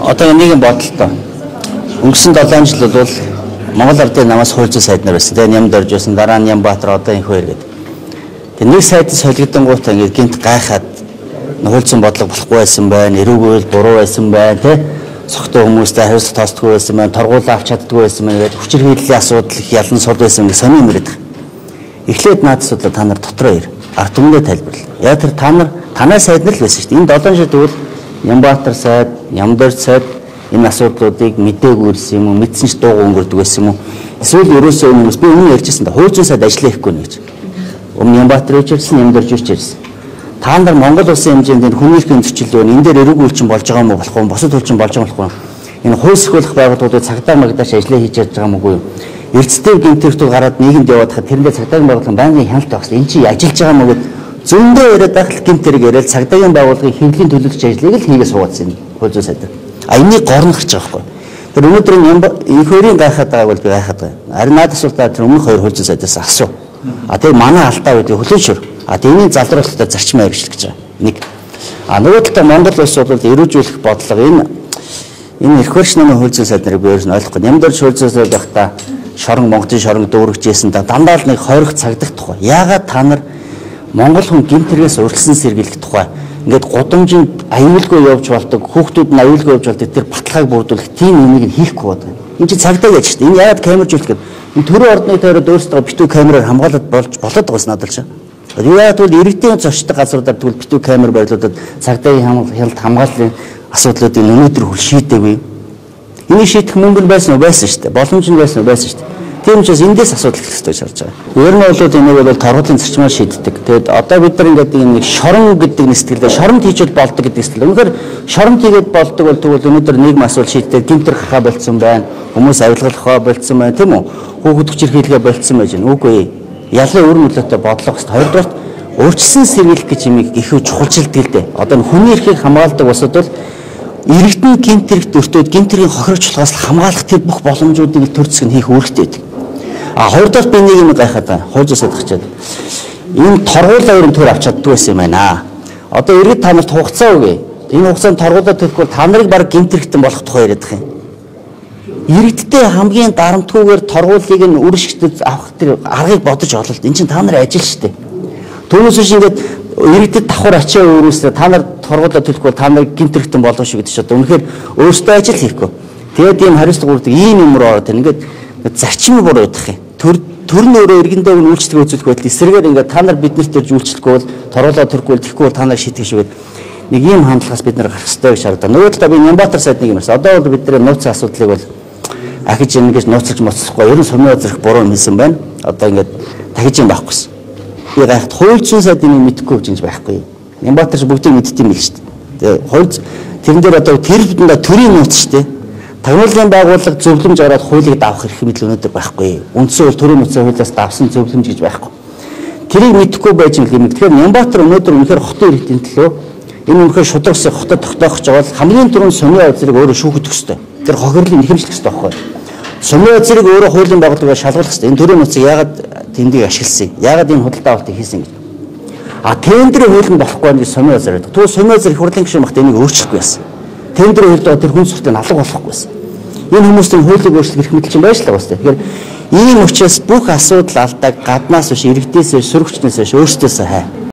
Одоо нэгэн бодолтой. Өнгөрсөн 7 жил бол Монгол Ардын намаас хууль зүйн сайд нар байсан. Тэгээ Нямд орж байсан, дараа нь Нямбаатар одоо энэ хоёр гэдэг. Тэгээ нэг сайд солигдонгуудаа ингээд гинт гайхаад хууль зүйн бодлого болохгүй байсан байна, эрүүгөөл буруу байсан байна, тэ цогтой хүмүүстэй хариуцлага тоосдгүй байсан байна, торгуулаа авч чаддгүй байсан байна гэдэг хүчээр хийлийн асуудал их ялан сууд байсан гэж сонир мөрөд. Эхлээд наад асуудал та нар дотроо ир. Ард түмэндээ тайлбарлаа. Яг тэр танай сайд нар л байсан шүү дээ. Энэ 7 жил тэгвэл Нямбаатар сайд, Нямдор сайд энэ асуудлуудыг мэдээгүй ирсэн юм уу, мэдсэн ч дууг өнгөрдөг байсан юм уу? Эсвэл ерөөсөө хүмүүс би өмнө ярьжсэн да хуучин сайд ажиллаа хийхгүй нэ гэж. Өмнө Нямбаатар ирсэн, Нямдорж ирсэн. Та нар Монгол улсын хэмжээнд хүний эрхийн зөрчил энэ дээр эрүүг үйлчин болж байгаа юм уу болох вэ? Босод үйлчин болж байгаа болохгүй. Энэ хууль сөхөөлөх байгууллагуудад цагдаа магдаач ажиллаа хийж чадж байгаа мгүй юу? Эрдэстэй гэмтэрхтүүд гараад нийгэмд яваад хад тэрэндээ цагдаагийн байгууллага байнгын хяналт багс. Энд чи ажиллаж байгаа мó гэд зөндөө яриад байх гэмтэрэг яриад цагдаагийн байгууллагын хэвлэлийн төлөвлөгч ажлыг л хийгээ суугаадсан хууль зүйн сайд. Энийг горно гарч байгаа байхгүй. Тэр өнөөдөр энэ хоёрын гайхаад байгааг бол би гайхаад байна. Харин наад асуултаа тэр өмнөх хоёр хууль зүйн сайдаас асуу. Тэр манай алдаа гэдэг хөлөөшөр. Тэрний залруулалтаа зарчмаа хэрэгжих гэж байгаа. Нэг. Нөгөө талаа Монгол улс бол эрүүжүүлэх бодлого энэ эрх барьцны хууль зүйн сайд нарыг би өөрөөс нь ойлгохгүй. Нямдорж хууль зүйн сайд байхдаа шорон Монголын шорон дүүргэжсэн та дандаа л нэг хорих цагдах тухай. Яагаад та нар Монгол хүн гэмтэргээс урьдчилан сэргийлэх тухай ингээд гудамжинд аюулгүй явж болдог, хүүхдүүд нь аюулгүй явж болдог тэр баталгааг бүрдүүлэх тийм юмыг хийхгүй байдаг. Энэ чинь цагдаа гэж шүү дээ. Энэ яагаад камержүүлэх гэдэг. Энэ төрийн ордны тойроод өөрсдөө битүү камераар хамгаалаад болоод байгаа надад л шээ. Яагаад гэвэл иргэдийн зочдтой газруудаар тэгвэл битүү камер барилуулад цагдаагийн хяналт хамгааллын асуудлуудыг өнөөдөр хүл шийдээгүй. Энийг шийдэх мөнгө нь байсан уу? Байсан шүү дээ. Боломж нь байсан уу? Байсан шүү дээ. Тийм учраас эндээс асуудал эхлэх ёстой гэж харж байгаа. Ер нь бол энийг бол торгуулийн зарчмаар шийддэг. Тэгэд одоо бид нар ингээд нэг шорон гэдэг нэг сэтгэлдээ шоронд хийчихэд болдог гэдэг сэтгэл. Үнэхээр шоронд хийгээд болдог бол тэгвэл өнөөдөр нийгэм асуудал шийддэг, гэмтэр хахаа болцсон байна. Хүмүүс авилгалахаа болцсон байна, тийм үү? Хүүхэд хүчээр хийлгээ болцсон байж байна. Үгүй. Ялын өр нөлөөтэй бодлого хэвээр. Хоёрдугаар өөрчлөсөн сэргийлэх гэж юм их чухалчилдаг л дээ. Одоо хүний эрхийг хамгаалдаг усуд бол иргэдийн гэмтэрэгт өртөөд гэмтэрийн хохирогчлохоос хамгаалах тэр бүх боломжуудыг төрцөг нь хийх үүрэгтэй байдаг. Хоёрдоос би нэг юм гайхаад байна. Хууль зүйн сайд гарчаад. Энэ торгуулаа өрн төр авч чаддгүй байсан юм байна. Одоо иргэд та нарт хугацаа өгье. Энэ хугацаанд торгуулаа төлөхгүй та нарыг баг гэмтэрэгтэн болох тухай яриад байгаа юм. Иргэдтэй хамгийн дарамтгүйгээр торгуулийг нь үр шигтэд авах тэр аргыг бодож ололт. Энэ чинь та нарын ажил шүү дээ. Түүнээс биш ингээд иргэдэд давхар ачаа өөрөөсөө та нар торгуулаа төлөхгүй та нарыг гэмтэрэгтэн болох шүү гэдэг чинь одоо үнэхээр өөрсдөө ажил хийхгүй. Тэгээд ийм хариуцлага үрдэг ийм юм руу ороод ингээд зарчим буруу ядах юм. Төр нь өөрөө иргэндээ үйлчлэг үзүүлэх байтал эсрэгээр ингээд та нар биднэрт төрж үйлчлэхгүй бол торгуулаа төрөхгүй бол тэгэхгүй бол та нар шийдэх шүүгээд нэг ийм хандлагаас бид нар гарах хэрэгтэй гэж харагдаа. Нөгөө талаа би Нямбаатар сайд нэг юм ярьсан. Одоо бол бидний нууцын асуудлыг бол ахиж ингэж нууцлж моцсохгүй. Ер нь сумын зэрэг буруу хийсэн байна. Одоо ингээд дахиж юм байхгүйсэн. Би гайхад хууль зүйн сайд энийг мэдэхгүй гэж байхгүй. Нямбаатарч бүгдийг мэддэг юм л шүү дээ. Тэгээ хууль тэрэн дээр одоо тэр бидэндээ төрийн нууц шүү дээ. Тагнуулын байгууллага зөвлөмж ороод хуулийг давах эрх мэдэл өнөөдөр байхгүй. Үндсэн бол төрийн нууцын хуулиас давсан зөвлөмж гэж байхгүй. Тэрийг мэдэхгүй байж юм. Тэгэхээр Нямбаатар өнөөдөр үнэхээр хотын иргэдийн төлөө энэ үнэхээр шудраг ус хотод тогтоох гэж байгаа бол хамгийн түрүүнд сумын газрыг өөрөө шүүхэх ёстой. Тэр хохирлыг нэхэмжлэх ёстой байхгүй. Сумын газрыг өөрөө хуулийн байгууллагаас шалгуулах ёстой. Энэ төрийн нууцыг яагаад тэндийг ашигласан? Яагаад энэ худалдаа авалтыг хийсэн гэж. Тендерийн хуулинд болохгүй гэж сумын газар байдаг. Тэгвэл сумын газар их хурлын гишүүн багт энийг өөрчлөхгүй байсан. Тендерийн хуулинд тэр хүн сүртэн алга болохгүй байсан. Энэ хүмүүсийн хуулийг өөрчлөх эрх мэдэл чинь байж л байгаа үстэй. Тэгэхээр ийм учраас бүх асуудал алдааг гаднаас биш иргэдээс биш сөрөгчнөөс биш өөрсдөөсөө хай.